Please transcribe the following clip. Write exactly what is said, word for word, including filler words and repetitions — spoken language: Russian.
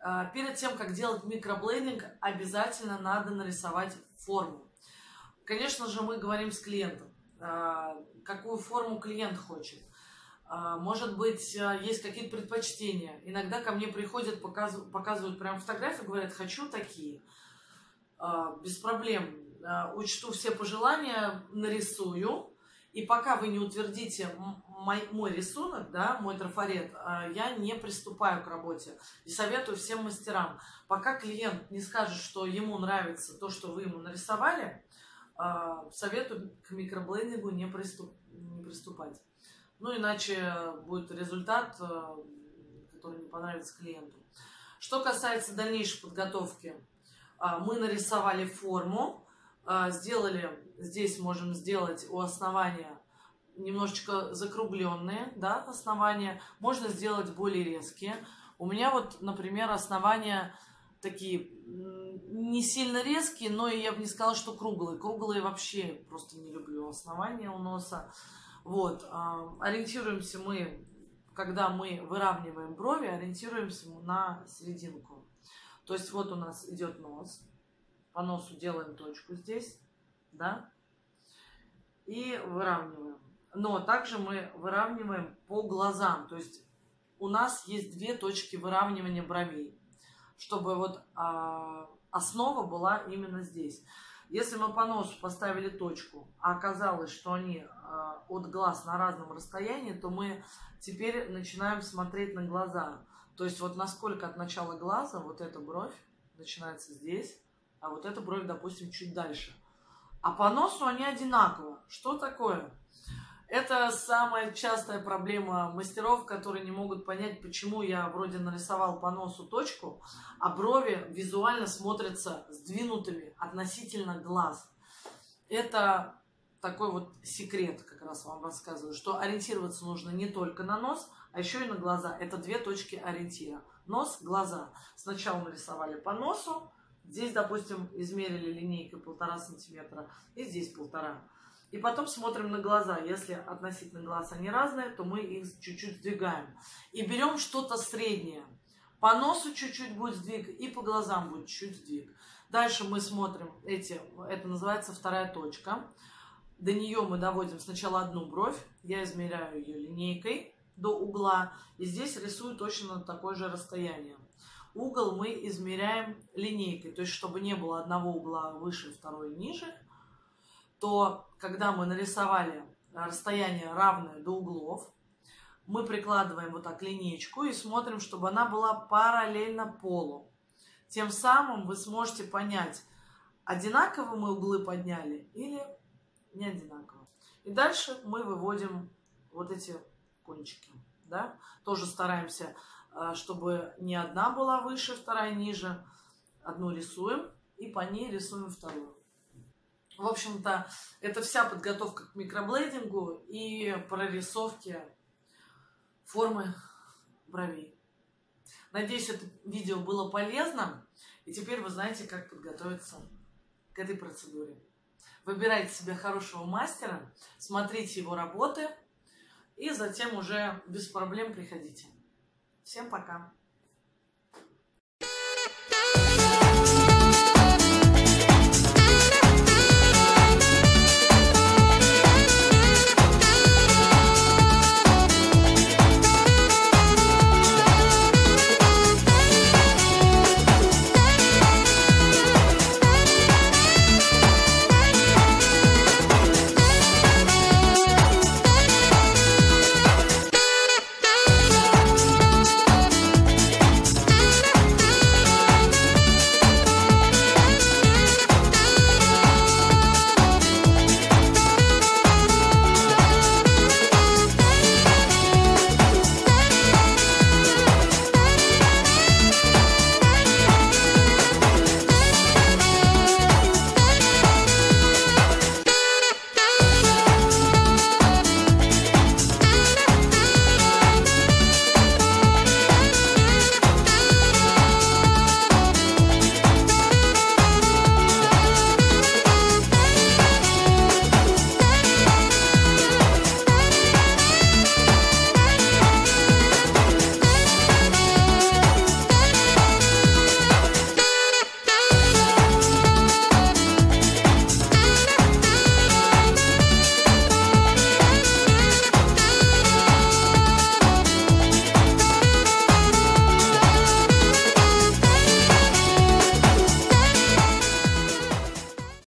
Перед тем, как делать микроблейдинг, обязательно надо нарисовать форму. Конечно же, мы говорим с клиентом, какую форму клиент хочет. Может быть, есть какие-то предпочтения. Иногда ко мне приходят, показывают, показывают прям фотографии, говорят, хочу такие. Без проблем. Учту все пожелания, нарисую. И пока вы не утвердите мой, мой рисунок, да, мой трафарет, я не приступаю к работе. И советую всем мастерам, пока клиент не скажет, что ему нравится то, что вы ему нарисовали, советую к микроблейдингу не, приступ, не приступать. Ну, иначе будет результат, который не понравится клиенту. Что касается дальнейшей подготовки, мы нарисовали форму, сделали, здесь можем сделать у основания немножечко закругленные, да, основания, можно сделать более резкие. У меня вот, например, основания такие не сильно резкие, но я бы не сказала, что круглые. Круглые вообще просто не люблю основания у носа. Вот, ориентируемся мы, когда мы выравниваем брови, ориентируемся на серединку. То есть вот у нас идет нос. По носу делаем точку здесь, да, и выравниваем. Но также мы выравниваем по глазам. То есть у нас есть две точки выравнивания бровей, чтобы вот а, основа была именно здесь. Если мы по носу поставили точку, а оказалось, что они а, от глаз на разном расстоянии, то мы теперь начинаем смотреть на глаза. То есть вот насколько от начала глаза вот эта бровь начинается здесь, а вот эта бровь, допустим, чуть дальше. А по носу они одинаково. Что такое? Это самая частая проблема мастеров, которые не могут понять, почему я вроде нарисовал по носу точку, а брови визуально смотрятся сдвинутыми относительно глаз. Это такой вот секрет, как раз вам рассказываю, что ориентироваться нужно не только на нос, а еще и на глаза. Это две точки ориентира. Нос, глаза. Сначала нарисовали по носу. Здесь, допустим, измерили линейкой полтора сантиметра, и здесь полтора. И потом смотрим на глаза. Если относительно глаз они разные, то мы их чуть-чуть сдвигаем. И берем что-то среднее. По носу чуть-чуть будет сдвиг, и по глазам будет чуть-чуть сдвиг. Дальше мы смотрим эти, это называется вторая точка. До нее мы доводим сначала одну бровь. Я измеряю ее линейкой до угла. И здесь рисую точно на такое же расстояние. Угол мы измеряем линейкой, то есть чтобы не было одного угла выше, второй ниже, то когда мы нарисовали расстояние равное до углов, мы прикладываем вот так линейку и смотрим, чтобы она была параллельно полу. Тем самым вы сможете понять, одинаково мы углы подняли или не одинаково. И дальше мы выводим вот эти кончики, да? Тоже стараемся, чтобы не одна была выше, вторая ниже. Одну рисуем и по ней рисуем вторую. В общем-то, это вся подготовка к микроблейдингу и прорисовке формы бровей. Надеюсь, это видео было полезно. И теперь вы знаете, как подготовиться к этой процедуре. Выбирайте себе хорошего мастера, смотрите его работы и затем уже без проблем приходите. Всем пока!